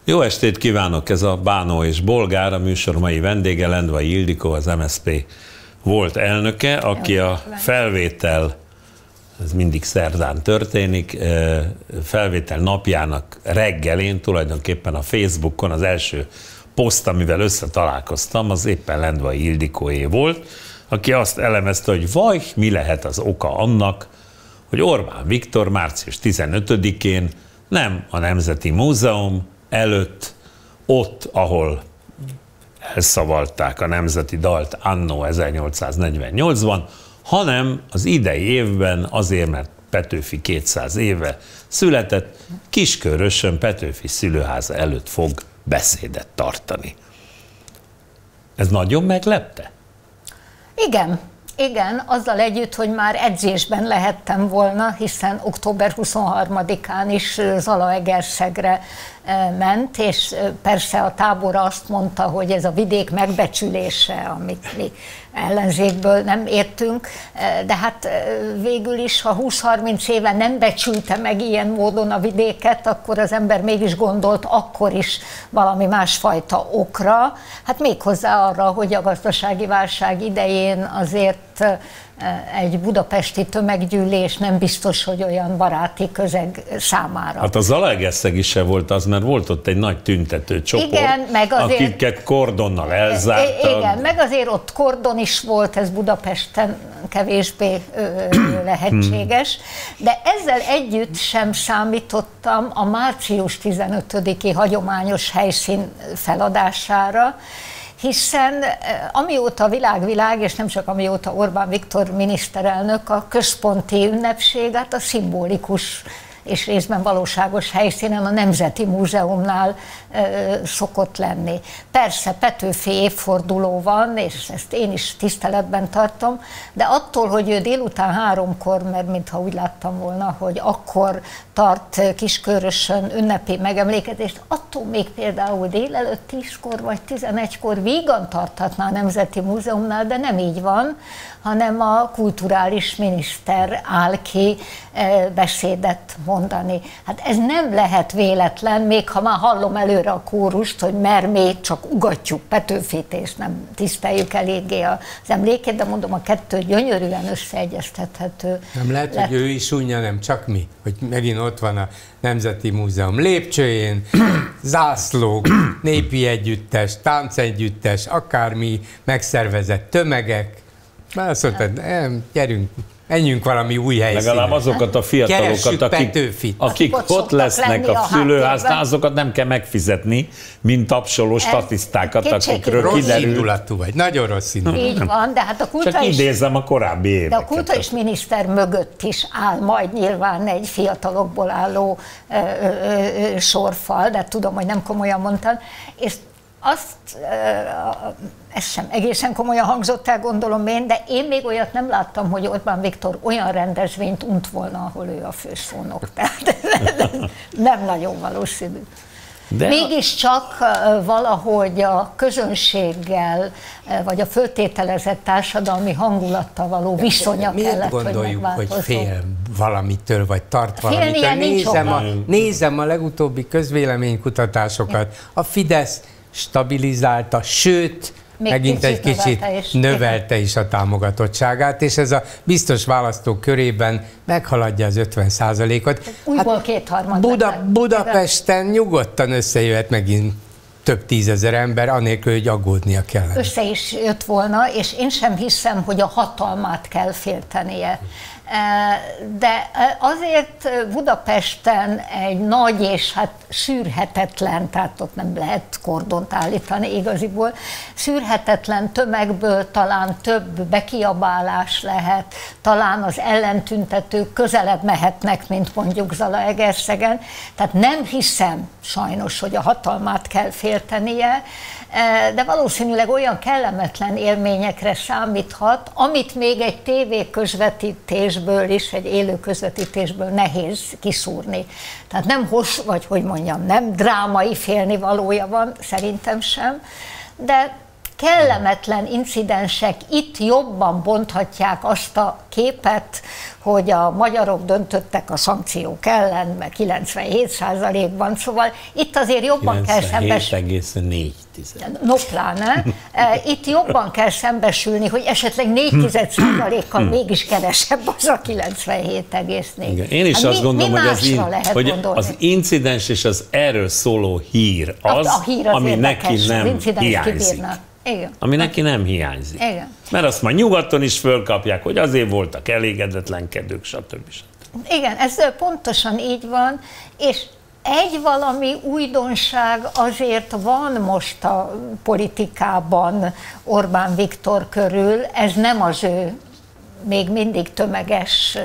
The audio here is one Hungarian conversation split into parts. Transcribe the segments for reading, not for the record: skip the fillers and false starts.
Jó estét kívánok! Ez a Bánó és Bolgár, a műsor mai vendége, Lendvai Ildikó, az MSZP volt elnöke, aki a felvétel, ez mindig szerdán történik, felvétel napjának reggelén tulajdonképpen a Facebookon az első poszt, amivel összetalálkoztam, az éppen Lendvai Ildikóé volt, aki azt elemezte, hogy vaj, mi lehet az oka annak, hogy Orbán Viktor március 15-én nem a Nemzeti Múzeum előtt, ott, ahol elszavalták a nemzeti dalt anno 1848-ban, hanem az idei évben azért, mert Petőfi 200 éve született, Kiskörösön Petőfi szülőháza előtt fog beszédet tartani. Ez nagyon meglepte? Igen, azzal együtt, hogy már edzésben lehettem volna, hiszen október 23-án is Zalaegerszegre ment, és persze a tábor azt mondta, hogy ez a vidék megbecsülése, amit mi ellenzékből nem értünk, de hát végül is, ha 20-30 éve nem becsülte meg ilyen módon a vidéket, akkor az ember mégis gondolt akkor is valami másfajta okra, hát méghozzá arra, hogy a gazdasági válság idején azért egy budapesti tömeggyűlés nem biztos, hogy olyan baráti közeg számára. Hát a Zalaegerszegi se volt az, mert volt ott egy nagy tüntető csoport, igen, meg azért, akiket kordonnal elzártak. Igen, meg azért ott kordon is volt, ez Budapesten kevésbé lehetséges, de ezzel együtt sem számítottam a március 15-i hagyományos helyszín feladására, hiszen amióta világ, és nem csak amióta Orbán Viktor miniszterelnök, a központi ünnepség, hát a szimbolikus és részben valóságos helyszínen, a Nemzeti Múzeumnál szokott lenni. Persze Petőfi évforduló van, és ezt én is tiszteletben tartom, de attól, hogy ő délután 3-kor, mert mintha úgy láttam volna, hogy akkor tart Kiskörösön ünnepi megemlékezést, attól még például délelőtt 10-kor vagy 11-kor vígan tarthatná a Nemzeti Múzeumnál, de nem így van, hanem a kulturális miniszter áll ki beszédet mondani. Hát ez nem lehet véletlen, még ha már hallom előre a kórust, hogy mert még csak ugatjuk Petőfit, és nem tiszteljük eléggé az emlékét, de mondom, a kettő gyönyörűen összeegyeztethető. Nem lehet, hogy ő is unja, nem csak mi, hogy megint ott van a Nemzeti Múzeum lépcsőjén, zászlók, népi együttes, táncegyüttes, akármi, megszervezett tömegek. Már azt mondtad, gyerünk, menjünk valami új helyszínre. Legalább azokat a fiatalokat, akik ott lesznek a szülőháznál, azokat nem kell megfizetni, mint tapsoló statisztákat, akikről kiderül. Rossz indulatú vagy, nagyon rossz indulatú. Így van, de hát a Csak idézem a korábbi éveket. De a kulturális miniszter mögött is áll majd nyilván egy fiatalokból álló sorfal, de tudom, hogy nem komolyan mondtam, és ez sem egészen komolyan hangzott el, gondolom én, de én még olyat nem láttam, hogy Orbán Viktor olyan rendezvényt unt volna, ahol ő a főszónok. Tehát nem nagyon valószínű. De mégiscsak valahogy a közönséggel, vagy a föltételezett társadalmi hangulattal való viszonya kellett, hogy gondoljuk, hogy fél valamitől, vagy tart valamitől? Nézem a legutóbbi közvéleménykutatásokat. A Fidesz stabilizálta, sőt, megint egy kicsit növelte is a támogatottságát, és ez a biztos választók körében meghaladja az 50%-ot. Újból kétharmad. Budapesten nyugodtan összejöhet megint több tízezer ember, anélkül, hogy aggódnia kellene. Össze is jött volna, és én sem hiszem, hogy a hatalmát kell féltenie. De azért Budapesten egy nagy és hát szűrhetetlen, tehát ott nem lehet kordont állítani igaziból, szűrhetetlen tömegből talán több bekiabálás lehet, talán az ellentüntetők közelebb mehetnek, mint mondjuk Zalaegerszegen. Tehát nem hiszem sajnos, hogy a hatalmát kell féltenie, de valószínűleg olyan kellemetlen élményekre számíthat, amit még egy tévéközvetítésből is, egy élő közvetítésből nehéz kiszúrni. Tehát nem vagy hogy mondjam, nem drámai félnivalója van, szerintem sem, de kellemetlen incidensek itt jobban bonthatják azt a képet, hogy a magyarok döntöttek a szankciók ellen, mert 97%-ban, szóval itt azért jobban kell szembesülni. 97,4. No pláne. Itt jobban kell szembesülni, hogy esetleg 4%-kal mégis kevesebb az a 97,4. Én is azt gondolom, hogy az incidens és az erről szóló hír az, a hír az ami érdekes, neki nem hiányzik. Igen. Ami neki nem hiányzik. Igen. Mert azt majd nyugaton is fölkapják, hogy azért voltak elégedetlenkedők, stb. Igen, ez pontosan így van, és egy valami újdonság azért van most a politikában Orbán Viktor körül, ez nem az ő még mindig tömeges,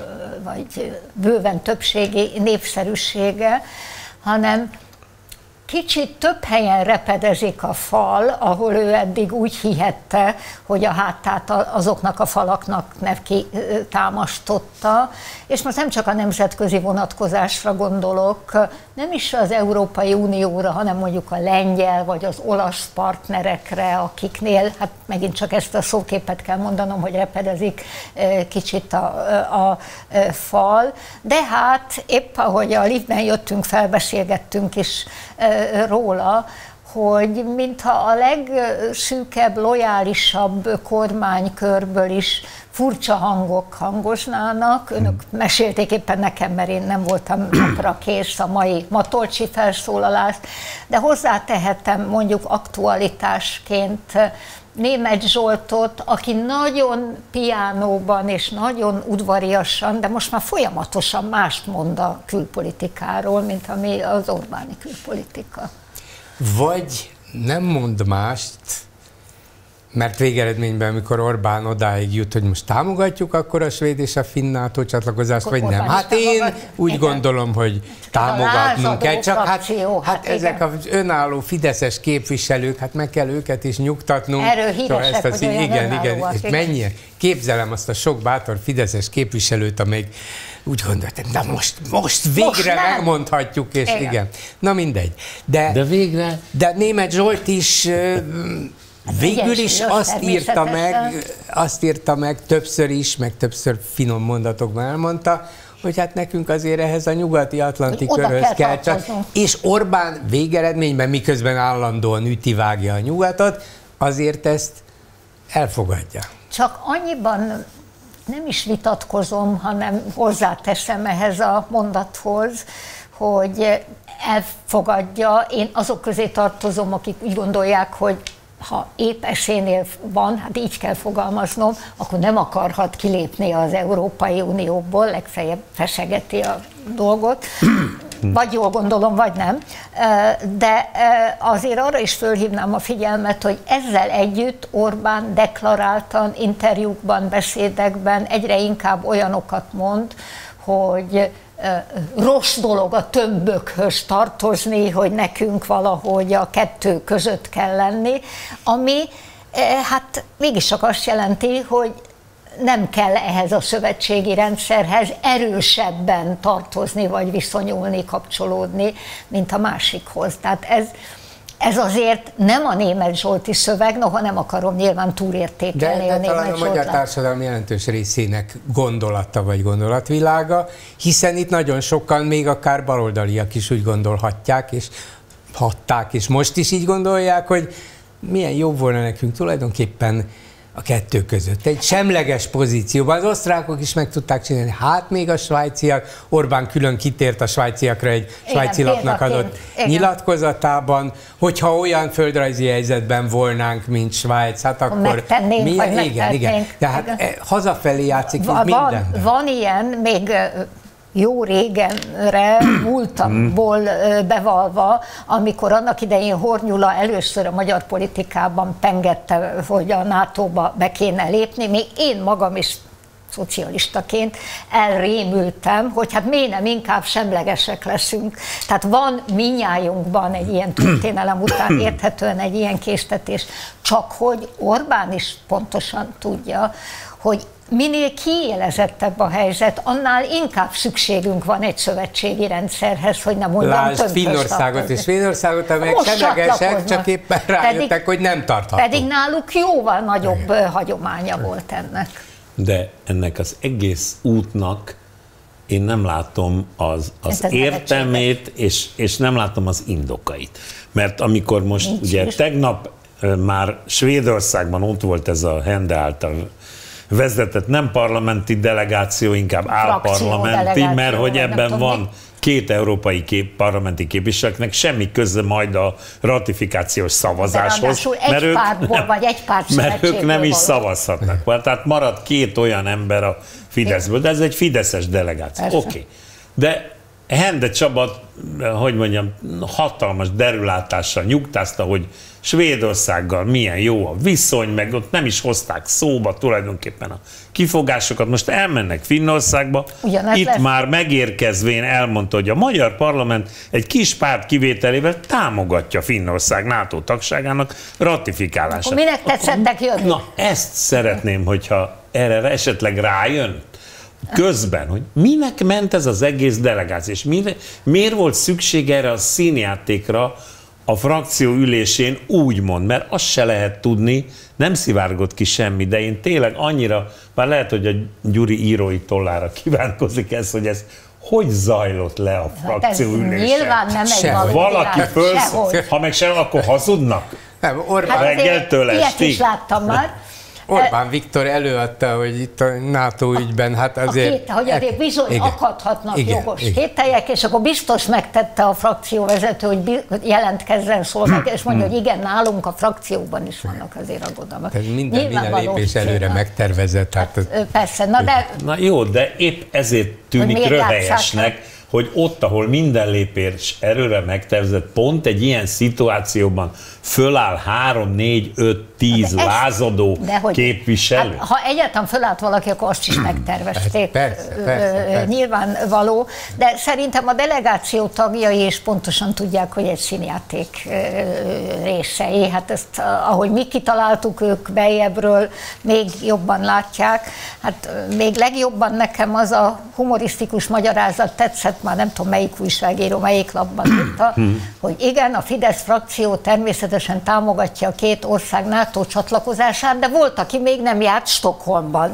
vagy bőven többségi népszerűsége, hanem kicsit több helyen repedezik a fal, ahol ő eddig úgy hihette, hogy a hátát azoknak a falaknak neki támasztotta. És most nem csak a nemzetközi vonatkozásra gondolok, nem is az Európai Unióra, hanem mondjuk a lengyel vagy az olasz partnerekre, akiknél, hát megint csak ezt a szóképet kell mondanom, hogy repedezik kicsit a fal. De hát épp ahogy a liftben jöttünk, felbeszélgettünk is róla, hogy mintha a legszűkebb, lojálisabb kormánykörből is furcsa hangok hangoznának. Önök mesélték éppen nekem, mert én nem voltam napra kész a mai Matolcsi felszólalást, de hozzátehetem mondjuk aktualitásként Németh Zsoltot, aki nagyon piánóban és nagyon udvariasan, de most már folyamatosan mást mond a külpolitikáról, mint ami az Orbáni külpolitika. Vagy nem mond mást, mert végeredményben, amikor Orbán odáig jut, hogy most támogatjuk akkor a svéd és a finn NATO csatlakozást, akkor vagy nem. Hát én úgy gondolom, hogy támogatnunk kell, csak hát ezek az önálló fideszes képviselők, hát meg kell őket is nyugtatnunk. Erről híresek, hogy olyan igen, és mennyire képzelem azt a sok bátor fideszes képviselőt, amelyik úgy gondoltam, na most végre megmondhatjuk, és igen. Na mindegy. De végre? De Németh Zsolt is végül is azt írta meg többször is, meg többször finom mondatokban elmondta, hogy hát nekünk azért ehhez a nyugati Atlanti körhöz kell csak. És Orbán végeredményben, miközben állandóan üti-vágja a nyugatot, azért ezt elfogadja. Csak annyiban nem is vitatkozom, hanem hozzáteszem ehhez a mondathoz, hogy elfogadja. Én azok közé tartozom, akik úgy gondolják, hogy ha épp esélynél van, hát így kell fogalmaznom, akkor nem akarhat kilépni az Európai Unióból, legfeljebb fesegeti a dolgot, vagy jól gondolom, vagy nem. De azért arra is fölhívnám a figyelmet, hogy ezzel együtt Orbán deklaráltan, interjúkban, beszédekben egyre inkább olyanokat mond, hogy rossz dolog a tömbökhöz tartozni, hogy nekünk valahogy a kettő között kell lenni, ami hát mégis csak azt jelenti, hogy nem kell ehhez a szövetségi rendszerhez erősebben tartozni, vagy viszonyulni, kapcsolódni, mint a másikhoz. Tehát ez azért nem a Németh Zsolti szöveg, noha nem akarom nyilván túlértékelni a Németh Zsoltot. De a magyar társadalom jelentős részének gondolata vagy gondolatvilága, hiszen itt nagyon sokan, még akár baloldaliak is úgy gondolhatják, és most is így gondolják, hogy milyen jobb volna nekünk tulajdonképpen a kettő között. Egy semleges pozícióban. Az osztrákok is meg tudták csinálni, hát még a svájciak, Orbán külön kitért a svájciakra egy svájci lapnak adott nyilatkozatában, hogyha olyan földrajzi helyzetben volnánk, mint Svájc, hát akkor igen. Tehát hazafelé játszik mindenben. Van ilyen, még jó régenre, múltamból bevalva, amikor annak idején Horn-Gyula először a magyar politikában pengette, hogy a NATO-ba be kéne lépni, még én magam is szocialistaként elrémültem, hogy hát miért nem inkább semlegesek leszünk. Tehát van mindnyájunkban egy ilyen történelem után érthetően egy ilyen késztetés, csak hogy Orbán is pontosan tudja, hogy minél kiélezettebb a helyzet, annál inkább szükségünk van egy szövetségi rendszerhez, hogy nem mondjam Lásd Finnországot és Svédországot, amelyek semlegesek, csak éppen rájöttek, hogy nem tartható. Pedig náluk jóval nagyobb hagyománya volt ennek. De ennek az egész útnak én nem látom az értelmét, és nem látom az indokait. Mert amikor most ugye tegnap már Svédországban ott volt ez a Hende által vezetett nem parlamenti delegáció, inkább álparlamenti, mert hogy ebben van két európai parlamenti képviselőknek semmi köze majd a ratifikációs szavazáshoz, mert ők nem is szavazhatnak. Tehát marad két olyan ember a Fideszből, de ez egy fideszes delegáció. Oké. De Hende Csaba, hogy mondjam, hatalmas derülátással nyugtázta, hogy Svédországgal milyen jó a viszony, meg ott nem is hozták szóba tulajdonképpen a kifogásokat. Most elmennek Finnországba, itt már megérkezvén elmondta, hogy a magyar parlament egy kis párt kivételével támogatja Finnország NATO tagságának ratifikálását. Akkor minek tetszettek jönni? Na, ezt szeretném, hogyha erre esetleg rájön közben, hogy minek ment ez az egész delegáció, és miért volt szükség erre a színjátékra a frakció ülésén úgymond, mert azt se lehet tudni, nem szivárgott ki semmi, de én tényleg annyira, már lehet, hogy a Gyuri írói tollára kívánkozik ez, hogy ez hogy zajlott le a frakció ülésen? Nyilván nem egy való valaki ha meg sem, akkor hazudnak? Nem, Orbán reggeltől estig. Ilyet is láttam már. Orbán Viktor előadta, hogy itt a NATO ügyben, hát azért... Hogy azért bizony akadhatnak jogos kételyek, és akkor biztos megtette a frakcióvezető, hogy jelentkezzen szólnak, és mondja, hogy igen, nálunk a frakcióban is vannak azért aggodalmak. Minden lépés előre megtervezett. Hát persze, na jó, de épp ezért tűnik röhelyesnek, hogy ott, ahol minden lépés erőre megtervezett, pont egy ilyen szituációban föláll 3, 4, 5, 10 lázadó képviselő. Hát, ha egyáltalán fölállt valaki, akkor azt is megtervezték. Persze. Nyilvánvaló, de szerintem a delegáció tagjai is pontosan tudják, hogy egy színjáték részei. Hát ezt, ahogy mi kitaláltuk, ők beljebbről még jobban látják. Hát még legjobban nekem az a humorisztikus magyarázat tetszett, már nem tudom melyik újságíró, melyik lapban írta, hogy igen, a Fidesz frakció természetesen támogatja a két ország NATO csatlakozását, de volt, aki még nem járt Stockholmban.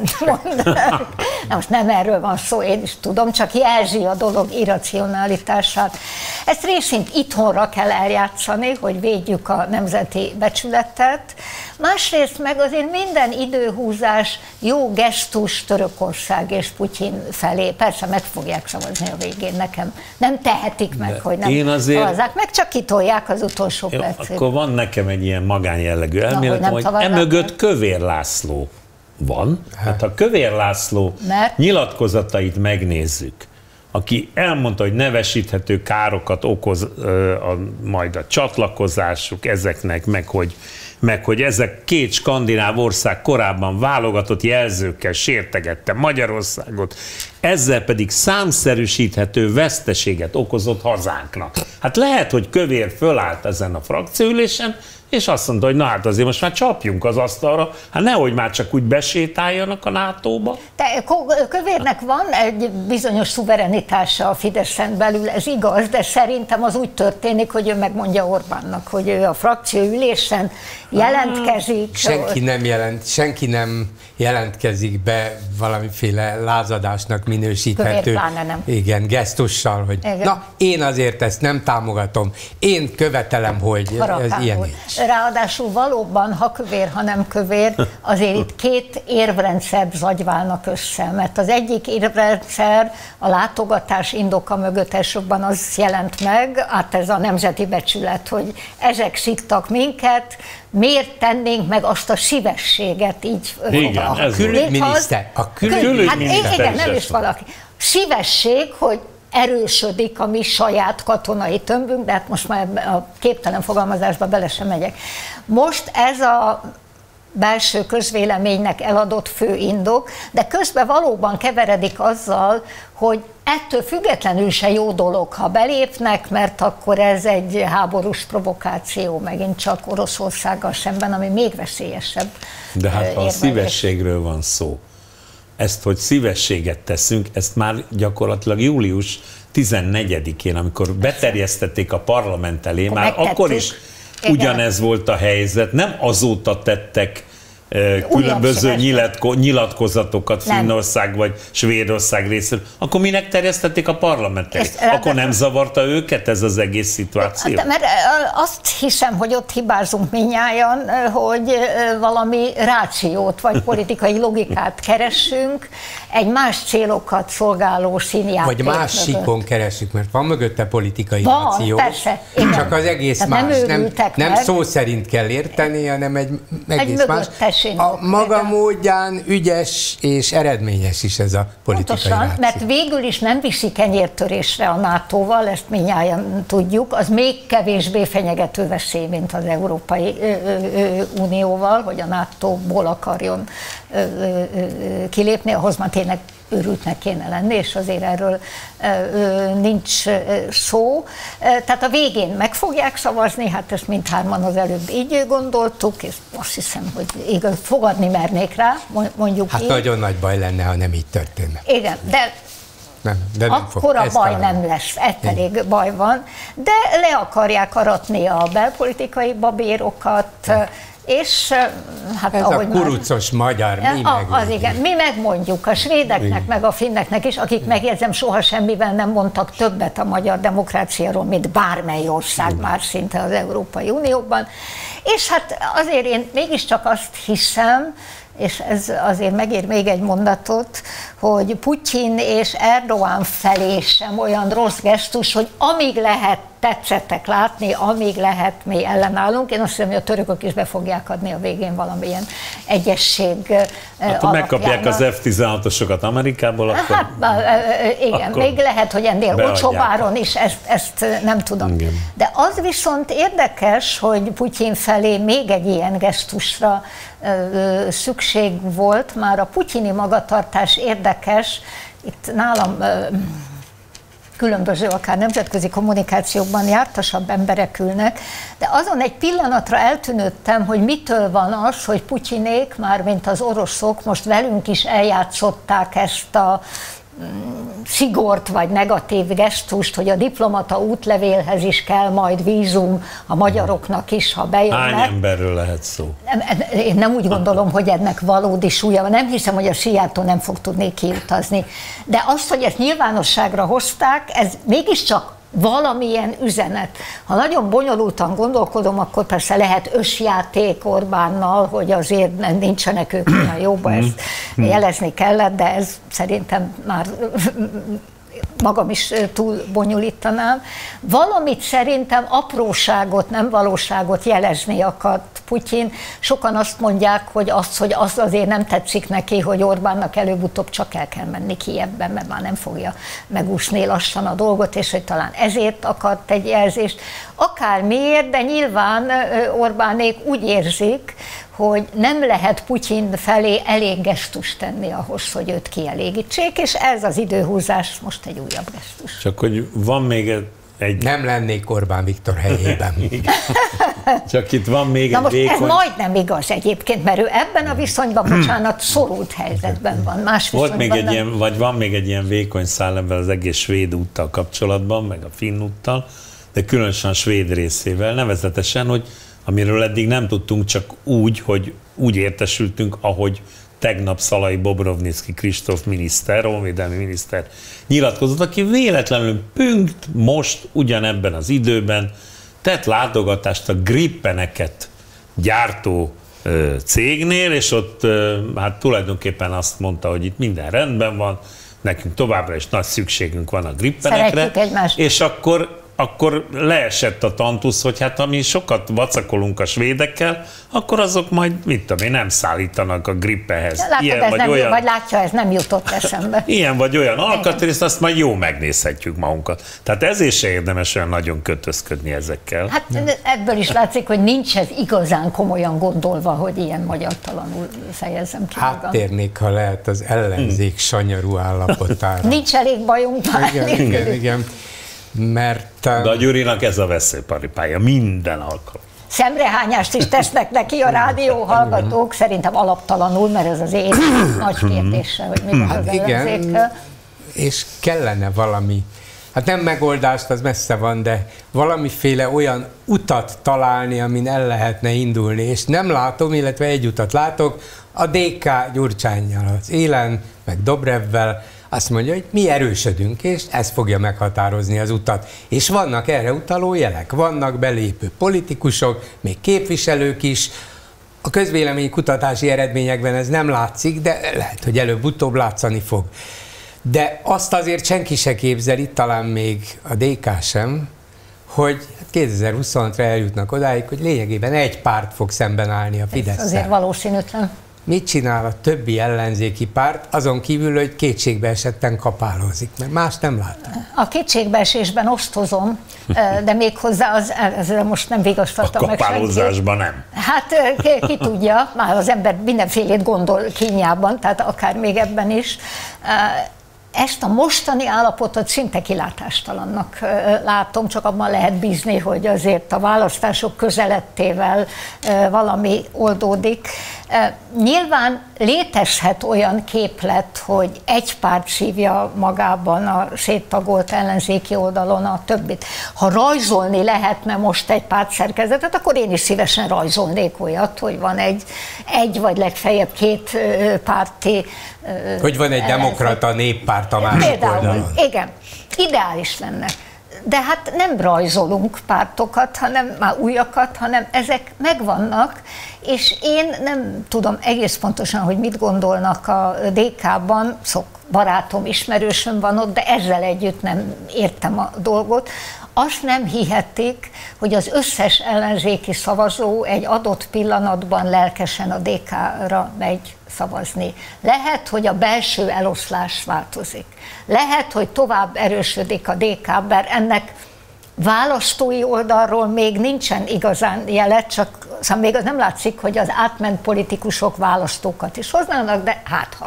Na most nem erről van szó, én is tudom, csak jelzi a dolog irracionalitását. Ezt részint itthonra kell eljátszani, hogy védjük a nemzeti becsületet, másrészt meg azért minden időhúzás jó gesztus Törökország és Putyin felé. Persze meg fogják szavazni a végén, nekem nem tehetik meg, hogy nem szavazzák meg, csak kitolják az utolsó percét. Akkor van nekem egy ilyen magánjellegű elméletem, hogy emögött Kövér László van. Hát ha Kövér László nyilatkozatait megnézzük, aki elmondta, hogy nevesíthető károkat okoz majd a csatlakozásuk ezeknek, meg hogy ezek két skandináv ország korábban válogatott jelzőkkel sértegette Magyarországot, ezzel pedig számszerűsíthető veszteséget okozott hazánknak. Hát lehet, hogy Kövér fölállt ezen a frakcióülésen, és azt mondta, hogy na hát azért most már csapjunk az asztalra, hát nehogy már csak úgy besétáljanak a NATO-ba. Kövérnek van egy bizonyos szuverenitása a Fideszen belül, ez igaz, de szerintem az úgy történik, hogy ő megmondja Orbánnak, hogy ő a frakcióülésen jelentkezik. Senki nem jelentkezik be valamiféle lázadásnak minősíthető gesztussal, hogy na, én azért ezt nem támogatom, én követelem, hogy ez ilyen nincs. Ráadásul valóban, ha kövér, ha nem kövér, azért itt két érvrendszer zagyválnak össze, mert az egyik érvrendszer a látogatás indoka mögött elsőbben az jelent meg, hát ez a nemzeti becsület, hogy ezek szittak minket, miért tennénk meg azt a szívességet így? Igen, a külügyminiszter. Igen, nem is valaki. Szívesség, hogy erősödik a mi saját katonai tömbünk, de hát most már a képtelen fogalmazásba bele sem megyek. Most ez a belső közvéleménynek eladott fő indok, de közben valóban keveredik azzal, hogy ettől függetlenül se jó dolog, ha belépnek, mert akkor ez egy háborús provokáció megint csak Oroszországgal szemben, ami még veszélyesebb. De hát ha a szívességről van szó, ezt, hogy szívességet teszünk, ezt már gyakorlatilag július 14-én, amikor beterjesztették a parlament elé, már akkor is ugyanez volt a helyzet, nem azóta tettek különböző nyilatkozatokat Finnország vagy Svédország részéről, akkor minek terjesztették a parlament elé? Akkor nem zavarta őket ez az egész szituáció? Hát, mert azt hiszem, hogy ott hibázunk mindnyájan, hogy valami rációt vagy politikai logikát keresünk, egy más célokat szolgáló színjáték. Vagy más síkon keresünk, mert van mögötte politikai ráció. Persze, csak az egész más. Nem szó szerint kell érteni, hanem egy egész más. A maga módján ügyes és eredményes is ez a politikai ráció. Mert végül is nem viszi kenyértörésre a NATO-val, ezt mindnyájan tudjuk, az még kevésbé fenyegető veszély, mint az Európai Unióval, hogy a NATO-ból akarjon kilépni, ahhoz már tényleg őrültnek kéne lenni, és azért erről nincs szó. Tehát a végén meg fogják szavazni, hát ezt mindhárman az előbb így gondoltuk, és azt hiszem, hogy igaz, fogadni mernék rá, mondjuk hát így. Nagyon nagy baj lenne, ha nem így történne. Igen, de nem akkor a baj nem lesz, elég baj van, de le akarják aratni a belpolitikai babérokat, és hát ez ahogy a kurucos magyar, mi megmondjuk a svédeknek, meg a finneknek is, akik megjegyzem soha semmivel nem mondtak többet a magyar demokráciáról, mint bármely ország már szinte az Európai Unióban. És hát azért én mégiscsak azt hiszem, és ez azért megér még egy mondatot, hogy Putyin és Erdogan felé sem olyan rossz gesztus, hogy amíg lehet tetszettek látni, amíg lehet mi ellenállunk. Én azt hiszem, hogy a törökök is be fogják adni a végén valamilyen egyesség hát, megkapják az F-16-osokat Amerikából, akkor... Hát, igen, akkor még lehet, hogy ennél olcsóbb áron is, ezt nem tudom. Igen. De az viszont érdekes, hogy Putyin felé még egy ilyen gesztusra szükség volt, már a putyini magatartás érdekes, itt nálam különböző, akár nemzetközi kommunikációkban jártasabb emberek ülnek, de azon egy pillanatra eltűnődtem, hogy mitől van az, hogy Putyinék, mármint az oroszok most velünk is eljátszották ezt a szigort vagy negatív gesztust, hogy a diplomata útlevélhez is kell majd vízum a magyaroknak is, ha bejönnek. Hány emberről lehet szó? Én nem úgy gondolom, hogy ennek valódi súlya van. Nem hiszem, hogy a Szijjártó nem fog tudni kiutazni. De azt, hogy ezt nyilvánosságra hozták, ez mégiscsak valamilyen üzenet. Ha nagyon bonyolultan gondolkodom, akkor persze lehet összjáték Orbánnal, hogy azért nincsenek ők olyan jóba, ezt jelezni kellett, de ez szerintem már magam is túl bonyolítanám. Valamit szerintem apróságot, nem valóságot jelezni akart Putyin. Sokan azt mondják, hogy az azért nem tetszik neki, hogy Orbánnak előbb-utóbb csak el kell menni Kijevbe, mert már nem fogja megúszni lassan a dolgot, és hogy talán ezért akart egy jelzést. Akármiért, de nyilván Orbánék úgy érzik, hogy nem lehet Putyin felé elég gesztust tenni ahhoz, hogy őt kielégítsék, és ez az időhúzás most egy újabb gesztus. Csak hogy van még egy... Nem lennék Orbán Viktor helyében. Csak itt van még egy vékony... Ez majdnem igaz egyébként, mert ő ebben a viszonyban, bocsánat, szorult helyzetben van. Más volt még egy ilyen, vagy van még egy ilyen vékony szál ebben az egész svéd úttal kapcsolatban, meg a finn úttal, de különösen a svéd részével, nevezetesen, hogy amiről eddig nem tudtunk, csak úgy, hogy úgy értesültünk, ahogy tegnap Szalai Bobrovnicki Kristóf miniszter, honvédelmi miniszter nyilatkozott, aki véletlenül pünkt most ugyanebben az időben tett látogatást a grippeneket gyártó cégnél, és ott hát tulajdonképpen azt mondta, hogy itt minden rendben van, nekünk továbbra is nagy szükségünk van a grippenekre, és akkor leesett a tantusz, hogy hát ami sokat vacakolunk a svédekkel, akkor azok majd, mit tudom én, nem szállítanak a grippehez. Vagy látja, ez nem jutott eszembe. Ilyen vagy olyan alkatrészt, azt majd jó megnézhetjük magunkat. Tehát ezért se érdemes olyan nagyon kötözködni ezekkel. Hát ebből is látszik, hogy nincs ez igazán komolyan gondolva, hogy ilyen magyartalanul fejezzem ki magam. Áttérnék, ha lehet, az ellenzék sanyarú állapotára. Nincs elég bajunk. Igen. Mert... De a Gyurinak ez a veszőparipája minden alkalom. szemrehányást is tesznek neki a rádió hallgatók, szerintem alaptalanul, mert ez az én nagy kérdése, hogy mi van az ellenzékkel. És kellene valami, hát nem megoldást, az messze van, de valamiféle olyan utat találni, amin el lehetne indulni, és nem látom, illetve egy utat látok, a DK Gyurcsánnyal az élen, meg Dobrevvel, azt mondja, hogy mi erősödünk, és ez fogja meghatározni az utat. És vannak erre utaló jelek, vannak belépő politikusok, még képviselők is. A közvéleménykutatási eredményekben ez nem látszik, de lehet, hogy előbb-utóbb látszani fog. De azt azért senki se képzeli, talán még a DK sem, hogy 2026-ra eljutnak odáig, hogy lényegében egy párt fog szemben állni a Fidesz-szel. Ez azért valószínűtlen. Mit csinál a többi ellenzéki párt, azon kívül, hogy kétségbe esetten kapálózik, mert más nem látom. A kétségbeesésben osztozom, de méghozzá ezzel most nem vigasztaltam meg senki. A kapálózásban nem. Hát ki tudja, már az ember mindenfélét gondol kínjában, tehát akár még ebben is. Ezt a mostani állapotot szinte kilátástalannak látom, csak abban lehet bízni, hogy azért a választások közelettével valami oldódik. Nyilván létezhet olyan képlet, hogy egy párt szívja magában a széttagolt ellenzéki oldalon a többit. Ha rajzolni lehetne most egy pártszerkezetet, akkor én is szívesen rajzolnék olyat, hogy van egy vagy legfeljebb két párti. Hogy van egy demokrata néppárt a másik oldalon. Igen, ideális lenne. De hát nem rajzolunk pártokat, hanem már újakat, hanem ezek megvannak, és én nem tudom egész pontosan, hogy mit gondolnak a DK-ban, sok barátom, ismerősöm van ott, de ezzel együtt nem értem a dolgot. Azt nem hihetik, hogy az összes ellenzéki szavazó egy adott pillanatban lelkesen a DK-ra megy szavazni. Lehet, hogy a belső eloszlás változik. Lehet, hogy tovább erősödik a DK, bár ennek választói oldalról még nincsen igazán jele, csak szóval még az nem látszik, hogy az átment politikusok választókat is hoznának, de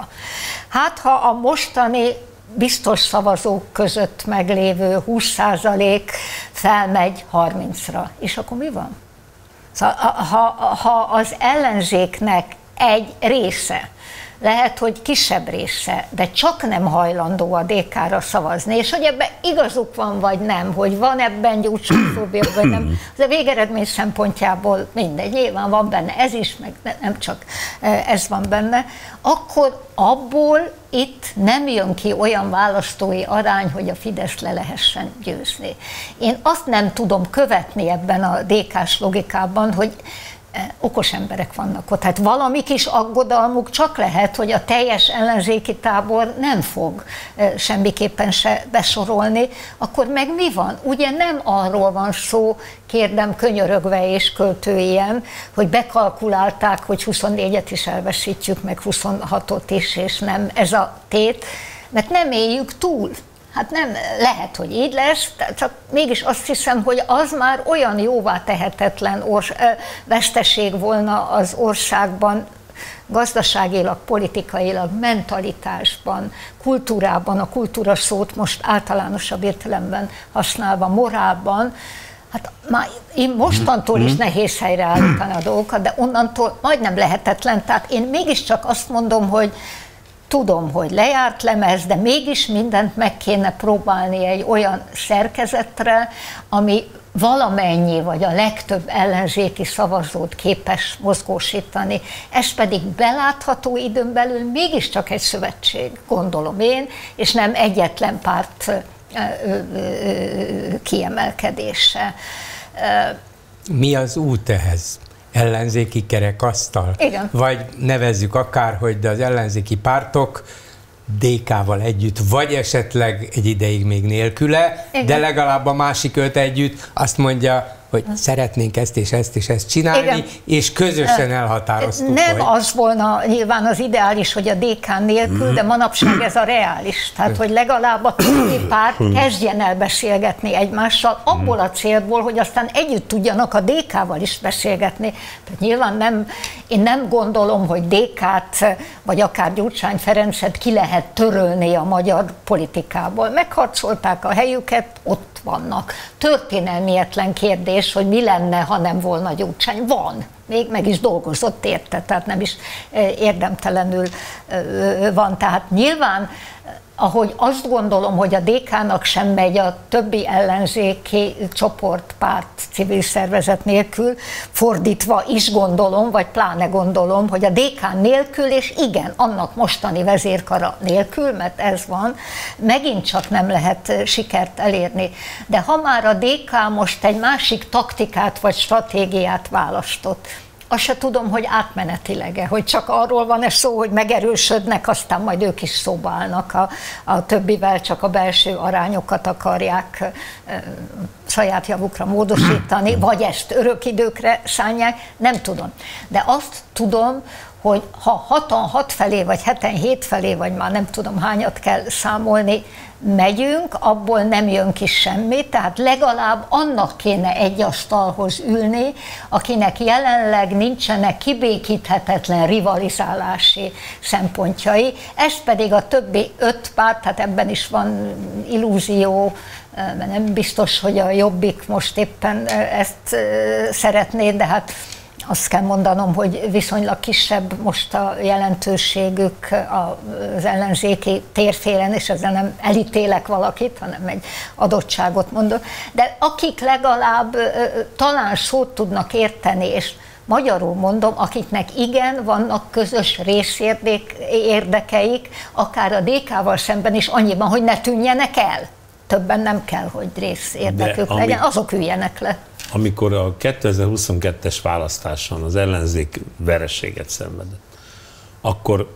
hát ha a mostani biztos szavazók között meglévő 20% felmegy 30-ra, és akkor mi van? Szóval, ha az ellenzéknek egy része, lehet, hogy kisebb része, de csak nem hajlandó a DK-ra szavazni, és hogy ebben igazuk van, vagy nem, hogy van ebben gyurcsányfóbia, vagy nem, az a végeredmény szempontjából mindegy, nyilván van benne ez is, meg nem csak ez van benne, akkor abból itt nem jön ki olyan választói arány, hogy a Fidesz le lehessen győzni. Én azt nem tudom követni ebben a DK-s logikában, hogy okos emberek vannak ott. Hát valami kis aggodalmuk csak lehet, hogy a teljes ellenzéki tábor nem fog semmiképpen se besorolni, akkor meg mi van? Ugye nem arról van szó, kérdem könyörögve és költőien, hogy bekalkulálták, hogy 24-et is elveszítjük, meg 26-ot is, és nem ez a tét, mert nem éljük túl. Hát nem, lehet, hogy így lesz, csak mégis azt hiszem, hogy az már olyan jóvá tehetetlen veszteség volna az országban, gazdaságilag, politikailag, mentalitásban, kultúrában, a kultúra szót most általánosabb értelemben használva, morálban, hát már én mostantól is nehéz helyreállítani a dolgokat, de onnantól majdnem lehetetlen, tehát én mégiscsak azt mondom, hogy tudom, hogy lejárt lemez, de mégis mindent meg kéne próbálni egy olyan szerkezetre, ami valamennyi, vagy a legtöbb ellenzéki szavazót képes mozgósítani. Ez pedig belátható időn belül mégiscsak egy szövetség, gondolom én, és nem egyetlen párt kiemelkedése. Mi az út ehhez? Ellenzéki kerekasztal? Igen. Vagy nevezzük akárhogy, de az ellenzéki pártok DK-val együtt, vagy esetleg egy ideig még nélküle, igen, de legalább a másik öt együtt azt mondja, hogy szeretnénk ezt és ezt és ezt csinálni, igen, és közösen elhatároztuk. Nem az volna nyilván az ideális, hogy a DK nélkül, de manapság ez a reális. Tehát, hogy legalább a többi párt kezdjen el beszélgetni egymással, abból a célból, hogy aztán együtt tudjanak a DK-val is beszélgetni. Tehát nyilván én nem gondolom, hogy DK-t, vagy akár Gyurcsány Ferencet ki lehet törölni a magyar politikából. Megharcolták a helyüket, ott vannak. Történelmietlen kérdés, kérdés, hogy mi lenne, ha nem volna Gyurcsány. Van. Még meg is dolgozott érte, tehát nem is érdemtelenül van. Tehát nyilván, ahogy azt gondolom, hogy a DK-nak sem megy a többi ellenzéki csoport, párt, civil szervezet nélkül, fordítva is gondolom, vagy pláne gondolom, hogy a DK nélkül, és igen, annak mostani vezérkara nélkül, mert ez van, megint csak nem lehet sikert elérni. De ha már a DK most egy másik taktikát vagy stratégiát választott, azt se tudom, hogy átmenetileg-e, hogy csak arról van-e szó, hogy megerősödnek, aztán majd ők is szóba állnak a többivel, csak a belső arányokat akarják saját javukra módosítani, vagy ezt örök időkre szánják, nem tudom. De azt tudom, hogy ha 6-6 felé, vagy 7 felé, vagy már nem tudom hányat kell számolni, megyünk, abból nem jön ki semmi, tehát legalább annak kéne egy asztalhoz ülni, akinek jelenleg nincsenek kibékíthetetlen rivalizálási szempontjai, ezt pedig a többi 5 párt, tehát ebben is van illúzió, nem biztos, hogy a Jobbik most éppen ezt szeretné, de azt kell mondanom, hogy viszonylag kisebb most a jelentőségük az ellenzéki térfélen, és ezzel nem elítélek valakit, hanem egy adottságot mondok. De akik legalább talán szót tudnak érteni, és magyarul mondom, akiknek igen, vannak közös részérdekeik, akár a DK-val szemben is annyiban, hogy ne tűnjenek el. Többen nem kell, hogy részérdekük legyen, azok üljenek le. Amikor a 2022-es választáson az ellenzék vereséget szenvedett, akkor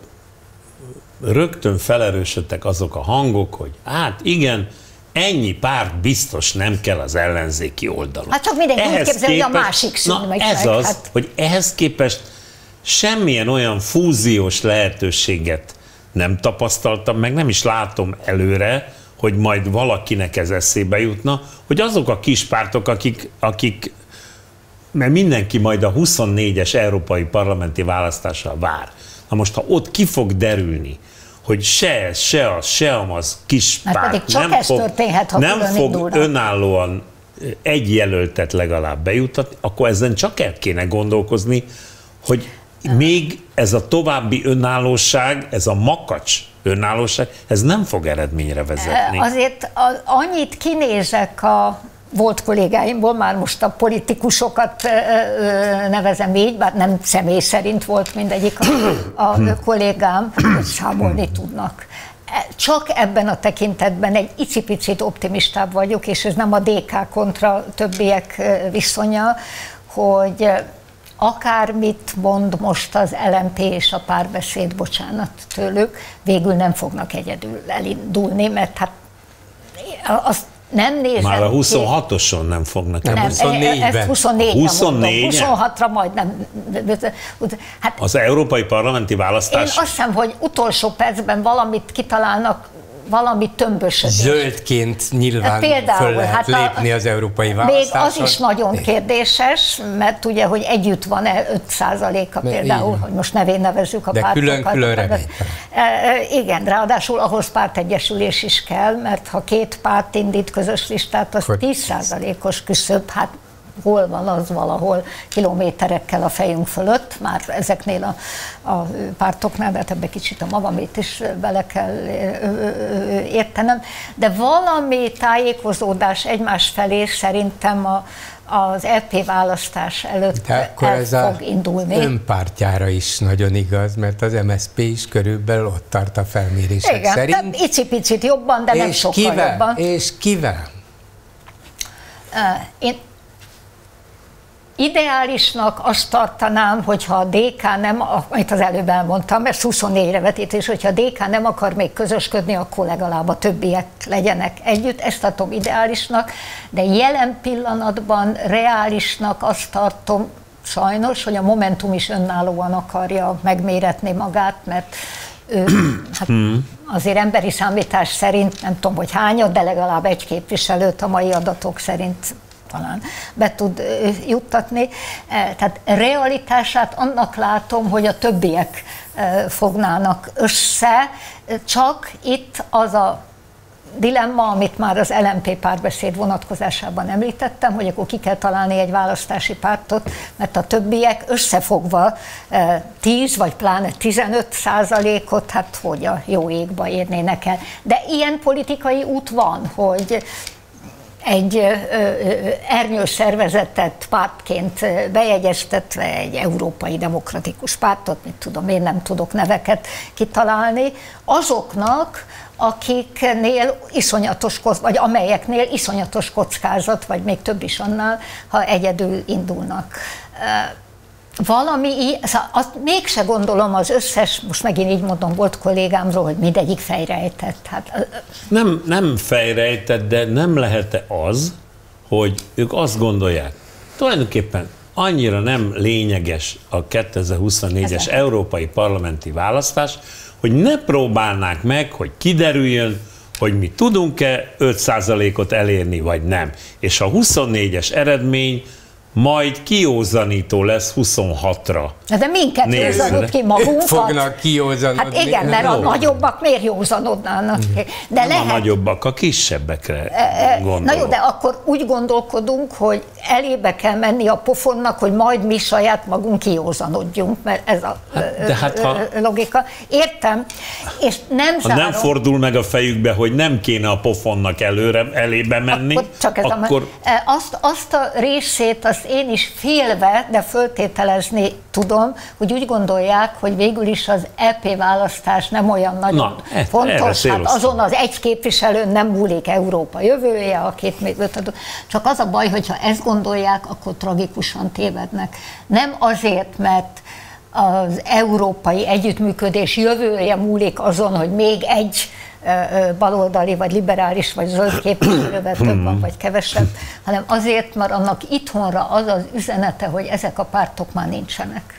rögtön felerősödtek azok a hangok, hogy hát igen, ennyi párt biztos nem kell az ellenzéki oldalon. Hát csak mindenki úgy képzelni, hogy a másik szín megy meg. Ez az, hogy ehhez képest semmilyen olyan fúziós lehetőséget nem tapasztaltam, meg nem is látom előre, hogy majd valakinek ez eszébe jutna, hogy azok a kis pártok, akik mert mindenki majd a 24-es európai parlamenti választásra vár. Na most, ha ott ki fog derülni, hogy se ez, se az, se az kis párt nem fog önállóan egy jelöltet legalább bejutatni, akkor ezen csak el kéne gondolkozni, hogy még ez a további önállóság, ez a makacs önállóság, ez nem fog eredményre vezetni. Azért annyit kinézek a volt kollégáimból, már most a politikusokat nevezem így, bár nem személy szerint volt mindegyik a kollégám, hogy számolni tudnak. Csak ebben a tekintetben egy icipicit optimistább vagyok, és ez nem a DK kontra többiek viszonya, hogy akármit mond most az LMP és a Párbeszéd, bocsánat tőlük, végül nem fognak egyedül elindulni, mert hát azt nem nézem. Már a 26-oson nem fognak. Nem, 24-ben. Ezt 26-ra majdnem. Hát, az európai parlamenti választás? Én azt hiszem, hogy utolsó percben valamit kitalálnak, valami tömbösödés. Zöldként nyilván föl lehet lépni az európai választáson. Még az is nagyon kérdéses, mert ugye, hogy együtt van-e 5%-a például, hogy most nevén nevezzük a pártokat. De külön reménytelen. Igen, ráadásul ahhoz pártegyesülés is kell, mert ha 2 párt indít közös listát, az 10%-os küszöb, hát hol van az valahol kilométerekkel a fejünk fölött, már ezeknél a pártoknál, de hát ebbe kicsit a magamét is bele kell értenem, de valami tájékozódás egymás felé szerintem az EP választás előtt el fog indulni. Önpártjára is nagyon igaz, mert az MSZP is körülbelül ott tart a felmérések szerint. Igen, icipicit jobban, de nem sokkal jobban. És kivel? Én ideálisnak azt tartanám, hogyha a DK nem, amit az előbb elmondtam, mert 24-re vetítés, hogyha a DK nem akar még közösködni, akkor legalább a többiek legyenek együtt. Ezt tartom ideálisnak, de jelen pillanatban reálisnak azt tartom sajnos, hogy a Momentum is önállóan akarja megméretni magát, mert hát azért emberi számítás szerint, nem tudom, hogy hányat, de legalább egy képviselőt a mai adatok szerint talán be tud juttatni. Tehát realitását annak látom, hogy a többiek fognának össze, csak itt az a dilemma, amit már az LMP párbeszéd vonatkozásában említettem, hogy akkor ki kell találni egy választási pártot, mert a többiek összefogva 10 vagy pláne 15%-ot, hát hogy a jó égbe érnének el. De ilyen politikai út van, hogy egy ernyős szervezetet pártként bejegyeztetve egy európai demokratikus pártot, mit tudom, én nem tudok neveket kitalálni, azoknak, akiknél iszonyatos, vagy amelyeknél iszonyatos kockázat, vagy még több is annál, ha egyedül indulnak. Valami, azt mégse gondolom az összes, most megint így mondom, volt kollégámról, hogy mindegyik fejrejtett. Hát, nem fejrejtett, de nem lehet-e az, hogy ők azt gondolják, tulajdonképpen annyira nem lényeges a 2024-es európai parlamenti választás, hogy ne próbálnák meg, hogy kiderüljön, hogy mi tudunk-e 5%-ot elérni, vagy nem. És a 24-es eredmény majd kiózanító lesz 26-ra. De minket józanod ki magunkat? Fognak kiózanodni. Hát igen, mert a nagyobbak miért józanodnának? De nem a nagyobbak, a kisebbekre gondolok. Na jó, de akkor úgy gondolkodunk, hogy elébe kell menni a pofonnak, hogy majd mi saját magunk kiózanodjunk, mert ez a logika. Értem, és nem zárom. Ha nem fordul meg a fejükbe, hogy nem kéne a pofonnak elébe menni, akkor... Azt a részét, azt én is félve, de föltételezni tudom, hogy úgy gondolják, hogy végül is az EP választás nem olyan nagyon fontos, hát azon az egy képviselőn nem múlik Európa jövője, akit még csak az a baj, hogyha ezt gondolják, akkor tragikusan tévednek. Nem azért, mert az európai együttműködés jövője múlik azon, hogy még egy baloldali, vagy liberális, vagy zöld képviselővel több van, vagy kevesebb, hanem azért, mert annak itthonra az az üzenete, hogy ezek a pártok már nincsenek.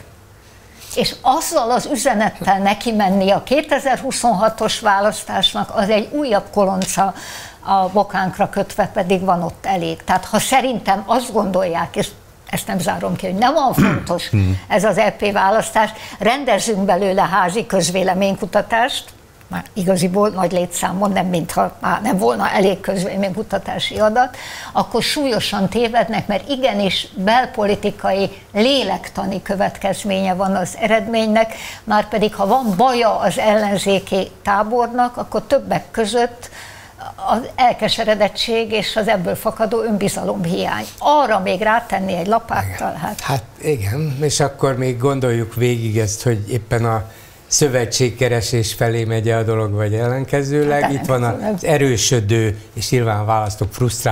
És azzal az üzenettel neki menni a 2026-os választásnak, az egy újabb kolonca a bokánkra kötve, pedig van ott elég. Tehát ha szerintem azt gondolják, és ezt nem zárom ki, hogy nem olyan fontos ez az EP választás, rendezzünk belőle házi közvéleménykutatást, már igaziból nagy létszámon, nem mintha már nem volna elég közvéleménykutatási adat, akkor súlyosan tévednek, mert igenis belpolitikai, lélektani következménye van az eredménynek, már pedig ha van baja az ellenzéki tábornak, akkor többek között az elkeseredettség és az ebből fakadó önbizalomhiány. Arra még rátenni egy lapáttal? Hát igen, és akkor még gondoljuk végig ezt, hogy éppen a szövetségkeresés felé megy a dolog, vagy ellenkezőleg. Hát, itt van az erősödő, és nyilván a választók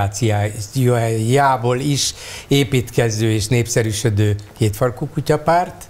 frusztrációjából is építkező és népszerűsödő kétfarkú kutyapárt.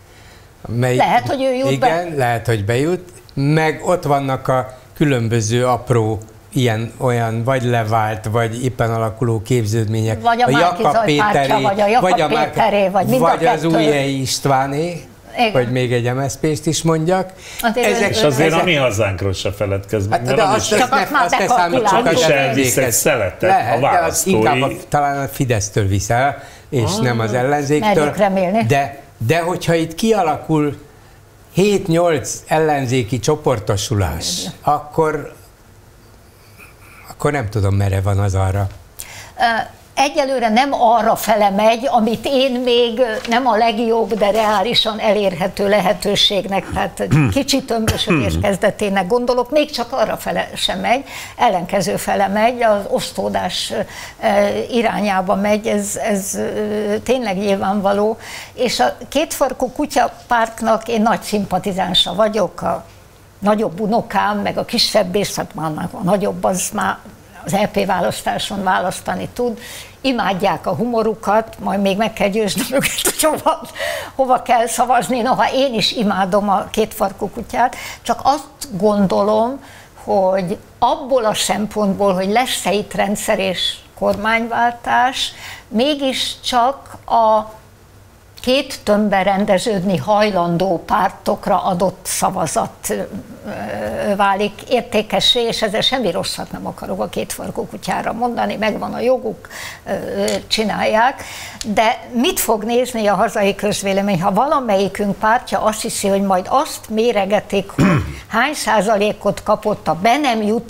Lehet, hogy ő jut be. Lehet, hogy bejut. Meg ott vannak a különböző apró ilyen-olyan vagy levált, vagy éppen alakuló képződmények. Vagy a Márki-Zay pártja, vagy a Jakab Péteré, vagy mind a kettő. Vagy az Ujhelyi Istváné, hogy még egy MSZP-st is mondjak. És azért a mi hazánkról se feledkezz meg. Hát, de azt ne számítsuk az ellenzéket. Szeletek a választói. Inkább talán a Fidesztől viszel, és nem az ellenzéktől. De hogyha itt kialakul 7-8 ellenzéki csoportosulás, akkor nem tudom, merre van az arra. Egyelőre nem arra fele megy, amit én még nem a legjobb, de reálisan elérhető lehetőségnek, tehát kicsit tömbösödés kezdetének gondolok, még csak arra fele sem megy, ellenkező fele megy, az osztódás irányába megy, ez tényleg nyilvánvaló, és a kétfarkú kutyapártnak én nagy szimpatizánsa vagyok, a nagyobb unokám, meg a kisebb, és hát már a nagyobb az már az EP választáson választani tud, imádják a humorukat, majd még meg kell győznöm őket, hogy hova kell szavazni, noha én is imádom a kétfarkú kutyát, csak azt gondolom, hogy abból a szempontból, hogy lesz-e itt rendszer és kormányváltás, mégiscsak a két tömbben rendeződni hajlandó pártokra adott szavazat válik értékessé, és ezzel semmi rosszat nem akarok a kétfarkú kutyára mondani, megvan a joguk, csinálják, de mit fog nézni a hazai közvélemény, ha valamelyikünk pártja azt hiszi, hogy majd azt méregetik, hogy hány százalékot kapott a be nem jutott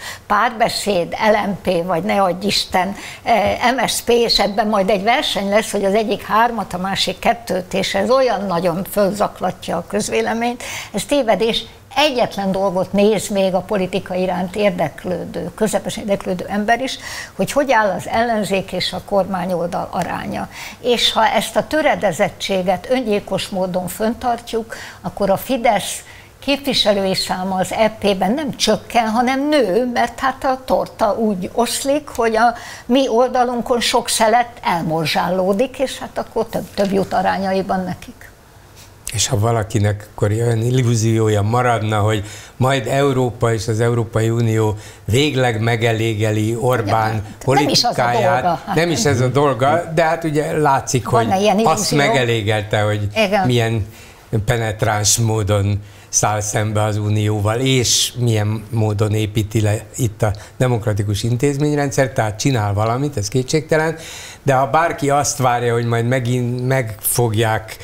Párbeszéd, LMP, vagy ne adj Isten, MSZP, és ebben majd egy verseny lesz, hogy az egyik 3-at, a másik 2-t, és ez olyan nagyon fölzaklatja a közvéleményt. Ez tévedés. Egyetlen dolgot néz még a politika iránt érdeklődő, közepesen érdeklődő ember is, hogy áll az ellenzék és a kormányoldal aránya. És ha ezt a töredezettséget öngyilkos módon fenntartjuk, akkor a Fidesz képviselői száma az EP-ben nem csökken, hanem nő, mert hát a torta úgy oszlik, hogy a mi oldalunkon sok szelet elmorzsálódik, és hát akkor több jut arányaiban nekik. És ha valakinek akkor olyan illúziója maradna, hogy majd Európa és az Európai Unió végleg megelégeli Orbán politikáját, nem is ez a dolga, de hát ugye látszik, hogy azt megelégelte, hogy milyen penetráns módon száll szembe az Unióval, és milyen módon építi le itt a demokratikus intézményrendszer, tehát csinál valamit, ez kétségtelen, de ha bárki azt várja, hogy majd megint megfogják,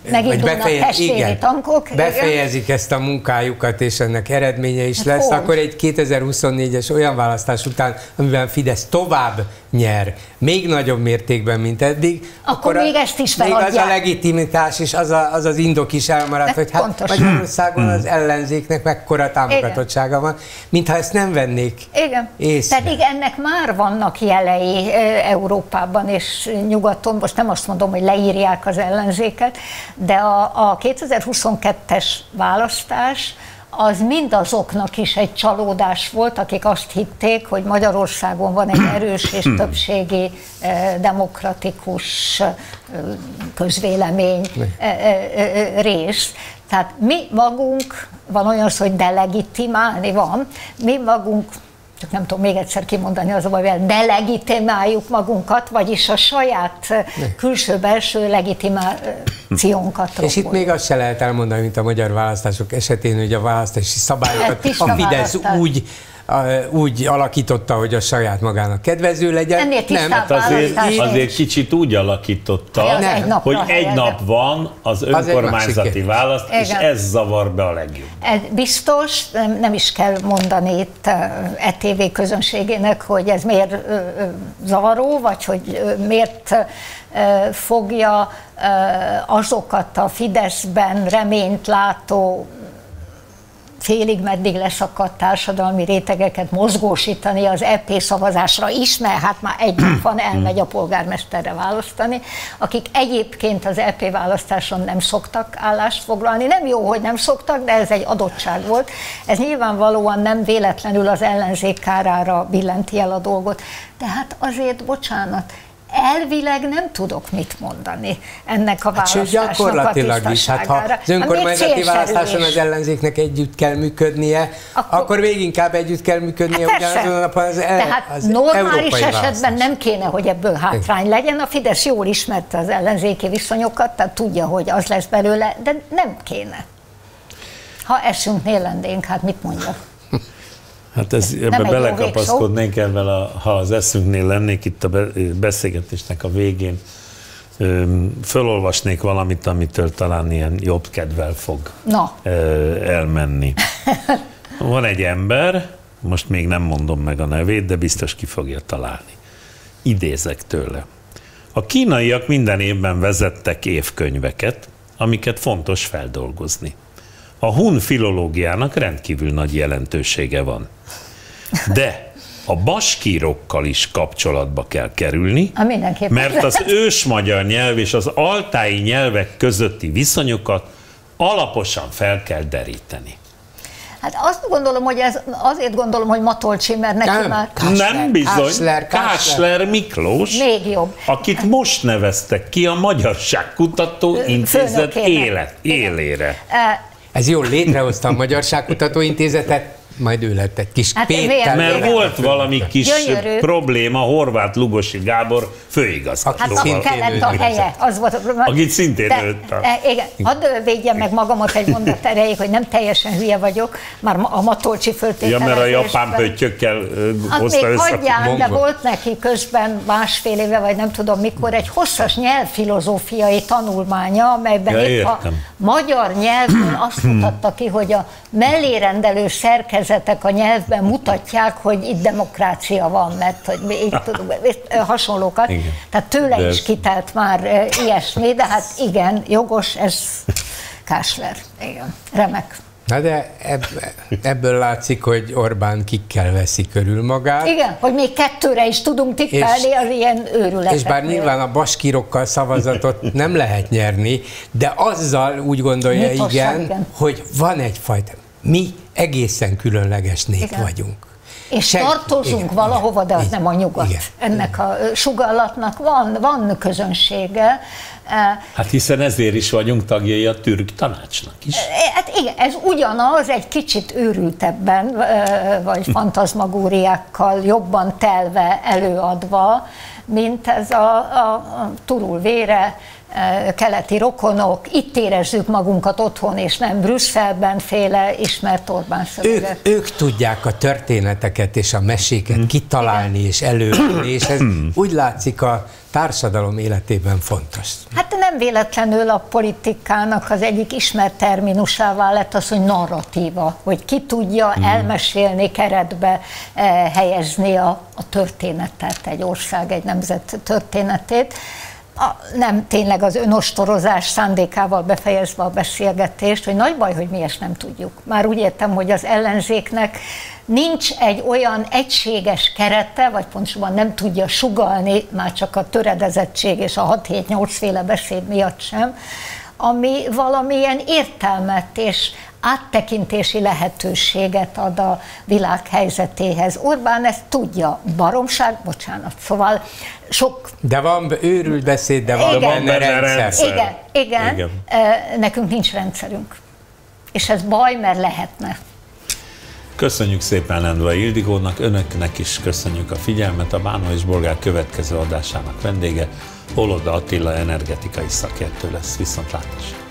befejezik ezt a munkájukat, és ennek eredménye is lesz, akkor egy 2024-es olyan választás után, amiben Fidesz tovább nyer, még nagyobb mértékben, mint eddig, akkor még ezt is feladják. Még az a legitimitás és az az indok is elmaradt, hogy hát Magyarországon az ellenzéknek mekkora támogatottsága van, mintha ezt nem vennék észre. Pedig ennek már vannak jelei Európában és nyugaton, most nem azt mondom, hogy leírják az ellenzéket, de a 2022-es választás az mindazoknak is egy csalódás volt, akik azt hitték, hogy Magyarországon van egy erős és többségi demokratikus közvélemény rész. Tehát mi magunk, van olyan szó, hogy delegitimálni van, mi magunk, csak nem tudom még egyszer kimondani az a baj, hogy delegitimáljuk magunkat, vagyis a saját külső-belső legitimációnkat. És itt még azt se lehet elmondani, mint a magyar választások esetén, hogy a választási szabályokat a Fidesz úgy alakította, hogy a saját magának kedvező legyen. Nem, hát azért kicsit úgy alakította, hogy egy nap van az önkormányzati választ, és ez zavar be a legjobb. Biztos, nem is kell mondani itt ETV közönségének, hogy ez miért zavaró, vagy hogy miért fogja azokat a Fideszben reményt látó félig meddig leszakadt társadalmi rétegeket mozgósítani az EP szavazásra is, mert hát már egy nap van, elmegy a polgármesterre választani, akik egyébként az EP választáson nem szoktak állást foglalni. Nem jó, hogy nem szoktak, de ez egy adottság volt. Ez nyilvánvalóan nem véletlenül az ellenzék kárára billenti el a dolgot. De hát azért, bocsánat, elvileg nem tudok mit mondani ennek a választásnak a tisztaságára. Hát, ha az önkormányzati választáson az ellenzéknek együtt kell működnie, akkor még inkább együtt kell működnie ugyanazon a napon Tehát normális esetben nem kéne, hogy ebből hátrány legyen. A Fidesz jól ismerte az ellenzéki viszonyokat, tehát tudja, hogy az lesz belőle, de nem kéne. Ha eszünknél lennénk, hát mit mondjak? Hát ebbe belekapaszkodnénk ebben, ha az eszünknél lennék itt a beszélgetésnek a végén, fölolvasnék valamit, amitől talán ilyen jobb kedvel fog elmenni. Van egy ember, most még nem mondom meg a nevét, de biztos ki fogja találni. Idézek tőle. A kínaiak minden évben vezettek évkönyveket, amiket fontos feldolgozni. A hun filológiának rendkívül nagy jelentősége van. De a baskírokkal is kapcsolatba kell kerülni, mert az ősmagyar nyelv és az altái nyelvek közötti viszonyokat alaposan fel kell deríteni. Hát azt gondolom, hogy azért gondolom, hogy Matolcsi, mert neki már... Nem bizony, Kásler Miklós, még jobb, akit most neveztek ki a Magyarságkutató Intézet élére. Ez jól, létrehozta a Magyarságkutató Intézetet, majd ő lett egy kis Péter. Mert volt valami kis probléma Horváth Lugosi Gábor főigazgatóval. Hát akkor kellett a helye. Az volt a probléma. Akit szintén őtt. Igen, hadd védjem meg magamat egy mondat erejéig, hogy nem teljesen hülye vagyok, már a Matolcsi föltételezésben. Ja, mert a japán pöttyökkel hozta össze. Hagyján, de volt neki közben másfél éve, vagy nem tudom mikor, egy hosszas nyelvfilozófiai tanulmánya, amelyben épp a magyar nyelvből azt mutatta ki, hogy a mellérendelő szerkezet kifejezetek a nyelvben mutatják, hogy itt demokrácia van, mert hogy így tudunk, hasonlókat. Igen. Tehát tőle is kitelt már ilyesmi, de hát igen, jogos, ez Kásler. Igen, remek. Na de ebből látszik, hogy Orbán kikkel veszi körül magát. Igen, hogy még kettőre is tudunk tippelni az ilyen őrületeknél. És bár nyilván a baskirokkal szavazatot nem lehet nyerni, de azzal úgy gondolja, igen, hogy van egyfajta, mi egészen különleges nép vagyunk. És tartozunk valahova, de az nem a nyugat. Igen. Ennek a sugallatnak van közönsége. Hát hiszen ezért is vagyunk tagjai a türk tanácsnak is. Hát igen, ez ugyanaz, egy kicsit őrültebben, vagy fantazmagóriákkal jobban telve előadva, mint ez a turulvére, keleti rokonok, itt érezzük magunkat otthon, és nem Brüsszelben féle ismert Orbán szöveget. Ők tudják a történeteket és a meséket kitalálni és előadni, és ez úgy látszik a társadalom életében fontos. Hát nem véletlenül a politikának az egyik ismert terminusává lett az, hogy narratíva, hogy ki tudja elmesélni, keretbe helyezni a történetet, egy ország, egy nemzet történetét. Nem tényleg az önostorozás szándékával befejezve a beszélgetést, hogy nagy baj, hogy mi ezt nem tudjuk. Már úgy értem, hogy az ellenzéknek nincs egy olyan egységes kerete, vagy pontosabban nem tudja sugallni, már csak a töredezettség és a 6-7-8 féle beszéd miatt sem, ami valamilyen értelmet és áttekintési lehetőséget ad a világ helyzetéhez. Orbán ezt tudja, baromság, bocsánat, szóval sok... De van őrült beszéd, de van benne rendszer. Igen. Nekünk nincs rendszerünk. És ez baj, mert lehetne. Köszönjük szépen Lendvai Ildikónak, önöknek is köszönjük a figyelmet. A Bánó és Bolgár következő adásának vendége Holoda Attila energetikai szakértő lesz. Viszontlátásra!